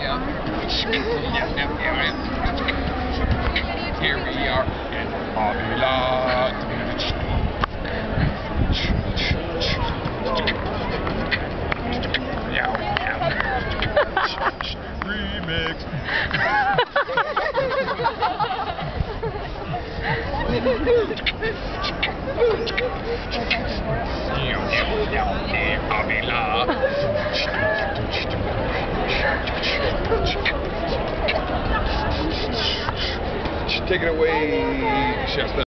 Here we are in Avila. Remix. Avila. Take it away, Shasta.